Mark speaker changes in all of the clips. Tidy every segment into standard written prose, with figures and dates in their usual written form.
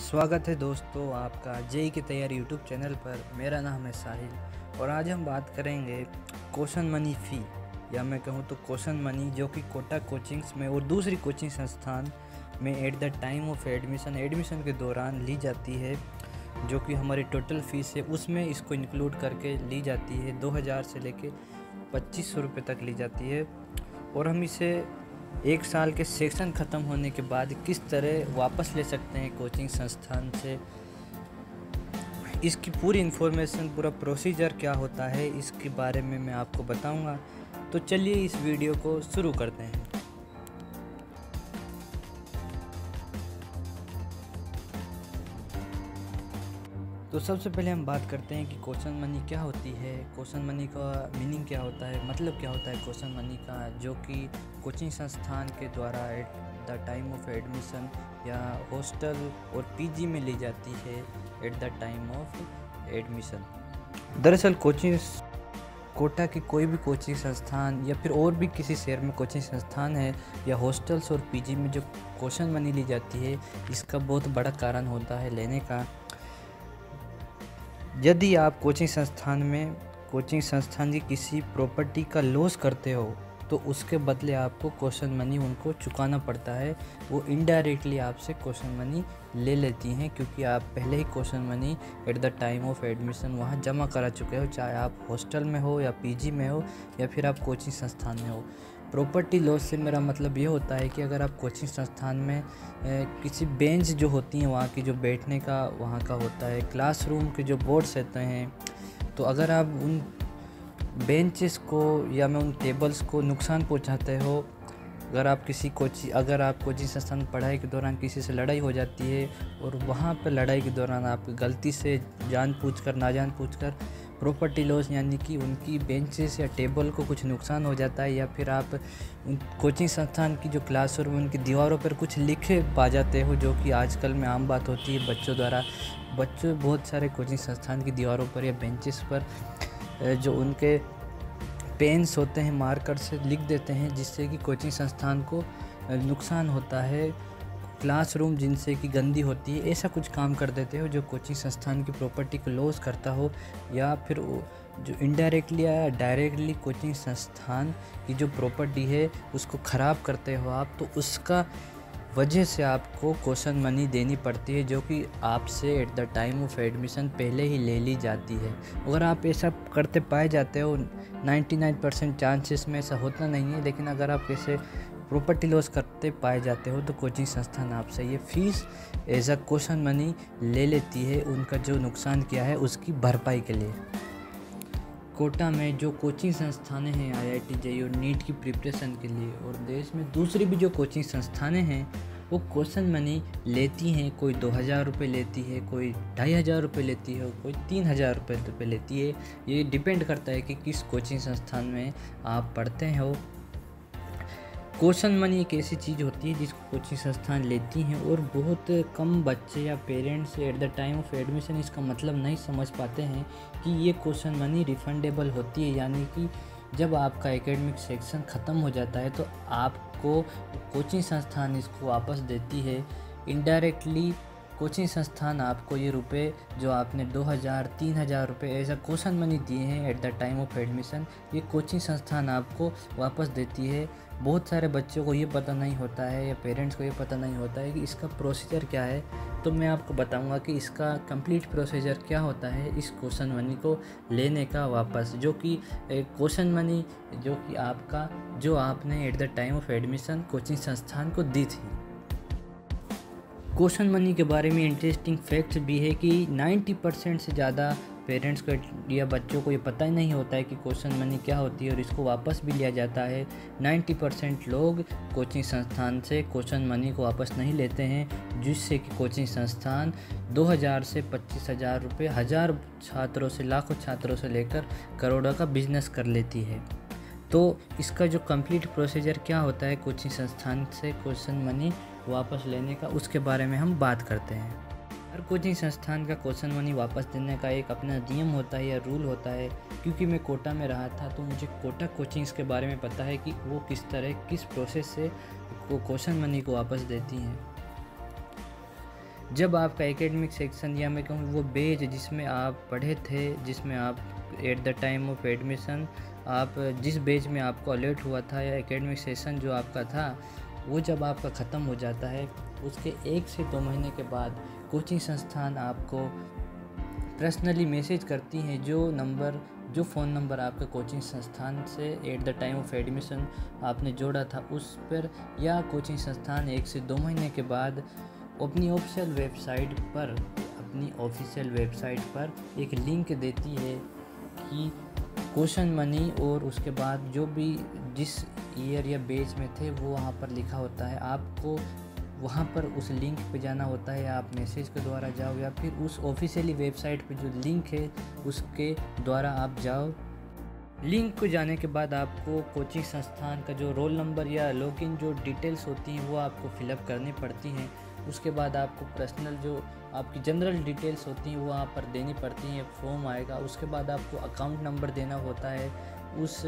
Speaker 1: स्वागत है दोस्तों आपका जेई की तैयारी यूट्यूब चैनल पर। मेरा नाम है साहिल और आज हम बात करेंगे क्वेश्चन मनी फ़ी, या मैं कहूँ तो क्वेश्चन मनी, जो कि कोटा कोचिंग्स में और दूसरी कोचिंग संस्थान में at the time of admission के दौरान ली जाती है, जो कि हमारी टोटल फ़ीस है उसमें इसको इंक्लूड करके ली जाती है। 2000 से लेके 2500 रुपये तक ली जाती है और हम इसे एक साल के सेक्शन ख़त्म होने के बाद किस तरह वापस ले सकते हैं कोचिंग संस्थान से, इसकी पूरी इन्फॉर्मेशन, पूरा प्रोसीजर क्या होता है, इसके बारे में मैं आपको बताऊंगा। तो चलिए इस वीडियो को शुरू करते हैं। तो सबसे पहले हम बात करते हैं कि क्वेश्चन मनी क्या होती है, क्वेश्चन मनी का मीनिंग क्या होता है, मतलब क्या होता है क्वेश्चन मनी का, जो कि कोचिंग संस्थान के द्वारा at the time of admission या हॉस्टल और पीजी में ली जाती है at the time of admission. दरअसल कोटा की कोई भी कोचिंग संस्थान या फिर और भी किसी शहर में कोचिंग संस्थान है या हॉस्टल्स और पीजी में जो क्वेश्चन मनी ली जाती है, इसका बहुत बड़ा कारण होता है लेने का। यदि आप कोचिंग संस्थान की किसी प्रॉपर्टी का लॉस करते हो तो उसके बदले आपको क्वेश्चन मनी उनको चुकाना पड़ता है। वो इनडायरेक्टली आपसे क्वेश्चन मनी ले लेती हैं, क्योंकि आप पहले ही question money at the time of admission वहाँ जमा करा चुके हो, चाहे आप हॉस्टल में हो या पीजी में हो या फिर आप कोचिंग संस्थान में हो। प्रॉपर्टी लॉस से मेरा मतलब ये होता है कि अगर आप कोचिंग संस्थान में किसी बेंच जो होती हैं वहाँ की, जो बैठने का वहाँ का होता है, क्लासरूम के जो बोर्ड्स रहते हैं, तो अगर आप उन बेंचेस को या मैं उन टेबल्स को नुकसान पहुँचाते हो, अगर आप कोचिंग संस्थान में पढ़ाई के दौरान किसी से लड़ाई हो जाती है और वहाँ पर लड़ाई के दौरान आप गलती से नाजानबूझकर प्रॉपर्टी लॉस, यानी कि उनकी बेंचेस या टेबल को कुछ नुकसान हो जाता है, या फिर आप उन कोचिंग संस्थान की जो क्लासरूम उनकी दीवारों पर कुछ लिखे पा जाते हो, जो कि आजकल में आम बात होती है बच्चों द्वारा। बच्चों बहुत सारे कोचिंग संस्थान की दीवारों पर या बेंचेस पर जो उनके पेन्स होते हैं मार्कर से लिख देते हैं, जिससे कि कोचिंग संस्थान को नुकसान होता है। क्लासरूम जिनसे कि गंदी होती है, ऐसा कुछ काम कर देते हो जो कोचिंग संस्थान की प्रॉपर्टी को लॉस करता हो, या फिर जो इनडायरेक्टली या डायरेक्टली कोचिंग संस्थान की जो प्रॉपर्टी है उसको ख़राब करते हो आप, तो उसका वजह से आपको क्वेश्चन मनी देनी पड़ती है, जो कि आपसे at the time of admission पहले ही ले ली जाती है। अगर आप ऐसा करते पाए जाते हो, 99% चांसेस में ऐसा होता नहीं है, लेकिन अगर आप ऐसे प्रॉपर्टी लॉस करते पाए जाते हो तो कोचिंग संस्थान आपसे ये fees as a question money ले लेती है, उनका जो नुकसान किया है उसकी भरपाई के लिए। कोटा में जो कोचिंग संस्थानें हैं IIT JEE और नीट की प्रिपरेशन के लिए, और देश में दूसरी भी जो कोचिंग संस्थानें हैं वो क्वेश्चन मनी लेती हैं। कोई 2000 रुपये लेती है, कोई 2500 रुपये लेती है, कोई 3000 रुपये लेती है। ये डिपेंड करता है कि किस कोचिंग संस्थान में आप पढ़ते हो। क्वेश्चन मनी एक ऐसी चीज़ होती है जिसको कोचिंग संस्थान लेती हैं, और बहुत कम बच्चे या parents at the time of admission इसका मतलब नहीं समझ पाते हैं कि ये क्वेश्चन मनी रिफंडेबल होती है, यानी कि जब आपका एकेडमिक सेक्शन ख़त्म हो जाता है तो आपको कोचिंग संस्थान इसको वापस देती है। इनडायरेक्टली कोचिंग संस्थान आपको ये रुपए जो आपने 2000-3000 रुपये एज अ क्वेश्चन मनी दिए हैं at the time of admission, ये कोचिंग संस्थान आपको वापस देती है। बहुत सारे बच्चों को ये पता नहीं होता है या पेरेंट्स को ये पता नहीं होता है कि इसका प्रोसीजर क्या है, तो मैं आपको बताऊंगा कि इसका कंप्लीट प्रोसीजर क्या होता है इस क्वेश्चन मनी को लेने का वापस, जो कि क्वेश्चन मनी जो आपने at the time of admission coaching संस्थान को दी थी। क्वेश्चन मनी के बारे में इंटरेस्टिंग फैक्ट्स भी है कि 90% से ज़्यादा पेरेंट्स को या बच्चों को ये पता ही नहीं होता है कि क्वेश्चन मनी क्या होती है और इसको वापस भी लिया जाता है। 90% लोग कोचिंग संस्थान से क्वेश्चन मनी को वापस नहीं लेते हैं, जिससे कि कोचिंग संस्थान 2000 से 25,000 रुपये हज़ार छात्रों से, लाखों छात्रों से लेकर करोड़ों का बिजनेस कर लेती है। तो इसका जो कंप्लीट प्रोसीजर क्या होता है कोचिंग संस्थान से क्वेश्चन मनी वापस लेने का, उसके बारे में हम बात करते हैं। हर कोचिंग संस्थान का क्वेश्चन मनी वापस देने का एक अपना नियम होता है या रूल होता है। क्योंकि मैं कोटा में रहा था तो मुझे कोटा कोचिंग्स के बारे में पता है कि वो किस प्रोसेस से क्वेश्चन मनी को वापस देती हैं। जब आपका एकेडमिक सेक्शन या मैं कहूँ वो बेच जिसमें आप पढ़े थे, जिसमें आप at the time of admission आप जिस बेच में आपको अलर्ट हुआ था या एकेडमिक सेशन जो आपका था वो जब आपका ख़त्म हो जाता है, उसके 1 से 2 महीने के बाद कोचिंग संस्थान आपको पर्सनली मैसेज करती हैं जो फ़ोन नंबर आपका कोचिंग संस्थान से at the time of admission आपने जोड़ा था उस पर, या कोचिंग संस्थान 1 से 2 महीने के बाद अपनी ऑफिशियल वेबसाइट पर एक लिंक देती है कि क्वेश्चन मनी, और उसके बाद जो भी जिस ईयर या बेच में थे वो वहाँ पर लिखा होता है। आपको वहाँ पर उस लिंक पे जाना होता है, या आप मैसेज के द्वारा जाओ या फिर उस ऑफिशियली वेबसाइट पे जो लिंक है उसके द्वारा आप जाओ। लिंक को जाने के बाद आपको कोचिंग संस्थान का जो रोल नंबर या लॉगिन जो डिटेल्स होती हैं वो आपको फिलअप करनी पड़ती हैं। उसके बाद आपको पर्सनल जो आपकी जनरल डिटेल्स होती हैं वो वहाँ पर देनी पड़ती हैं, फॉर्म आएगा। उसके बाद आपको अकाउंट नंबर देना होता है उस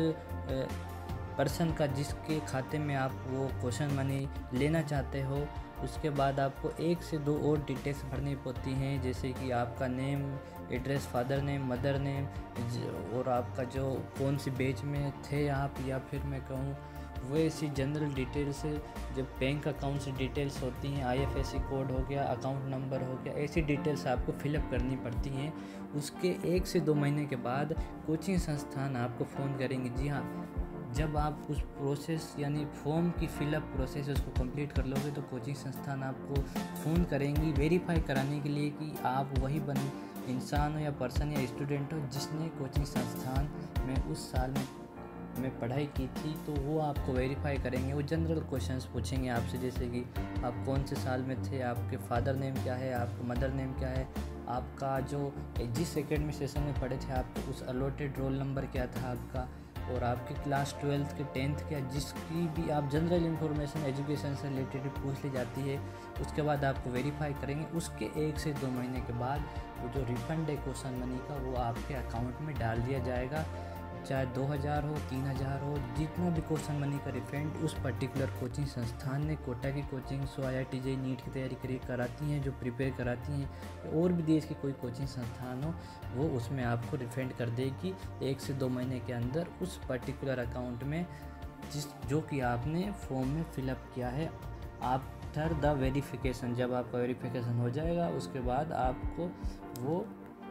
Speaker 1: पर्सन का जिसके खाते में आप वो क्वेश्चन मनी लेना चाहते हो। उसके बाद आपको 1 से 2 और डिटेल्स भरनी पड़ती हैं, जैसे कि आपका name, address, father name, mother name, और आपका जो कौन सी बेच में थे आप, या फिर मैं कहूँ वो ऐसी जनरल डिटेल्स जब बैंक अकाउंट से डिटेल्स होती हैं, IFSC कोड हो गया, अकाउंट नंबर हो गया, ऐसी डिटेल्स आपको फिलअप करनी पड़ती हैं। उसके 1 से 2 महीने के बाद कोचिंग संस्थान आपको फ़ोन करेंगे। जी हाँ, जब आप उस प्रोसेस यानी फॉर्म की फ़िलअप प्रोसेस उसको कंप्लीट कर लोगे तो कोचिंग संस्थान आपको फ़ोन करेंगी वेरीफाई कराने के लिए कि आप वही इंसान हो या पर्सन या स्टूडेंट हो जिसने कोचिंग संस्थान में उस साल में पढ़ाई की थी। तो वो आपको वेरीफाई करेंगे। वो जनरल क्वेश्चंस पूछेंगे आपसे, जैसे कि आप कौन से साल में थे, आपके फादर नेम क्या है, आपका मदर नेम क्या है, आपका जो जिस एकेडमिक सेशन में पढ़े थे आपको उस अलॉटेड रोल नंबर क्या था आपका, और आपकी क्लास 12th के 10th के जिसकी भी आप जनरल इन्फॉर्मेशन एजुकेशन से रिलेटेड पूछ ली जाती है। उसके बाद आपको वेरीफाई करेंगे। उसके 1 से 2 महीने के बाद वो जो रिफ़ंड है क्वेश्चन मनी का वो आपके अकाउंट में डाल दिया जाएगा, चाहे 2000 हो, 3000 हो, जितना भी क्वेश्चन मनी का रिफंड उस पर्टिकुलर कोचिंग संस्थान ने। कोटा की कोचिंग सो IIT JEE नीट की तैयारी कराती हैं, जो प्रिपेयर कराती हैं, और भी देश की कोई कोचिंग संस्थान हो वो उसमें आपको रिफंड कर देगी 1 से 2 महीने के अंदर उस पर्टिकुलर अकाउंट में जो कि आपने फॉर्म में फ़िलअप किया है। आफ्टर द वेरिफिकेशन, जब आपका वेरिफिकेशन हो जाएगा उसके बाद आपको वो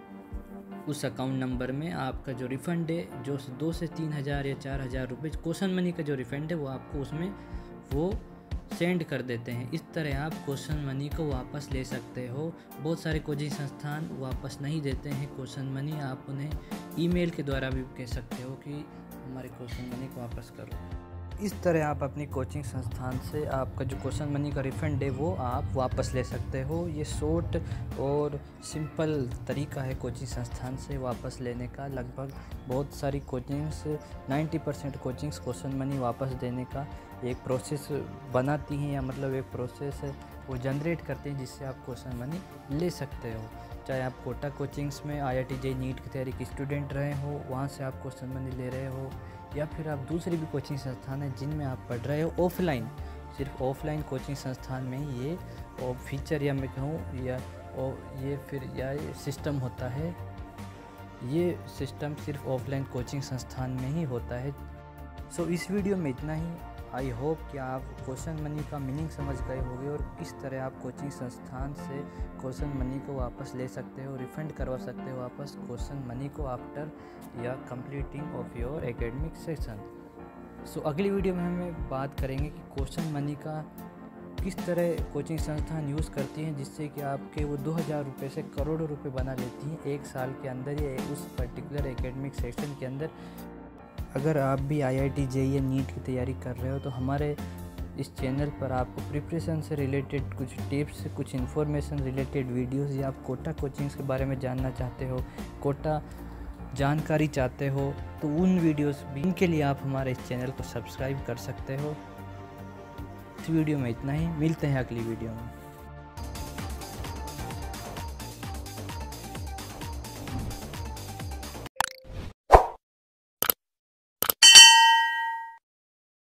Speaker 1: उस अकाउंट नंबर में आपका जो रिफ़ंड है जो 2 से 3000 या 4000 रुपये क्वेश्चन मनी का जो रिफ़ंड है वो आपको उसमें वो सेंड कर देते हैं। इस तरह आप क्वेश्चन मनी को वापस ले सकते हो। बहुत सारे कोचिंग संस्थान वापस नहीं देते हैं क्वेश्चन मनी, आप उन्हें ईमेल के द्वारा भी कह सकते हो कि हमारे क्वेश्चन मनी को वापस करो। इस तरह आप अपनी कोचिंग संस्थान से आपका जो क्वेश्चन मनी का रिफ़ंड है वो आप वापस ले सकते हो। ये शॉर्ट और सिंपल तरीका है कोचिंग संस्थान से वापस लेने का। लगभग बहुत सारी कोचिंग्स 90% कोचिंग्स क्वेश्चन मनी वापस देने का एक प्रोसेस बनाती हैं, या मतलब एक प्रोसेस वो जनरेट करते हैं जिससे आप क्वेश्चन मनी ले सकते हो। चाहे आप कोटा कोचिंग्स में IIT JEE नीट की तैयारी के स्टूडेंट रहे हो, वहाँ से आप क्वेश्चन मनी ले रहे हो, या फिर आप दूसरी भी कोचिंग संस्थान है जिनमें आप पढ़ रहे हो ऑफलाइन, सिर्फ ऑफलाइन कोचिंग संस्थान में ही ये और फीचर या मैं कहूँ या ये फिर या सिस्टम होता है। ये सिस्टम सिर्फ ऑफलाइन कोचिंग संस्थान में ही होता है। सो इस वीडियो में इतना ही। आई होप कि आप क्वेश्चन मनी का मीनिंग समझ गए होंगे और किस तरह आप कोचिंग संस्थान से क्वेश्चन मनी को वापस ले सकते हो, रिफ़ंड करवा सकते हो वापस क्वेश्चन मनी को आफ्टर या completing of your academic session. So अगली वीडियो में हम बात करेंगे कि क्वेश्चन मनी का किस तरह कोचिंग संस्थान यूज़ करती हैं जिससे कि आपके वो 2000 रुपये से करोड़ों रुपए बना लेती हैं 1 साल के अंदर या उस पर्टिकुलर एकेडमिक सेशन के अंदर। अगर आप भी IIT JEE नीट की तैयारी कर रहे हो तो हमारे इस चैनल पर आपको प्रिपरेशन से रिलेटेड कुछ टिप्स, कुछ इन्फॉर्मेशन रिलेटेड वीडियोस, या आप कोटा कोचिंग्स के बारे में जानना चाहते हो, कोटा जानकारी चाहते हो, तो उन वीडियोस भी इनके लिए आप हमारे इस चैनल को सब्सक्राइब कर सकते हो। इस वीडियो में इतना ही, मिलते हैं अगली वीडियो में।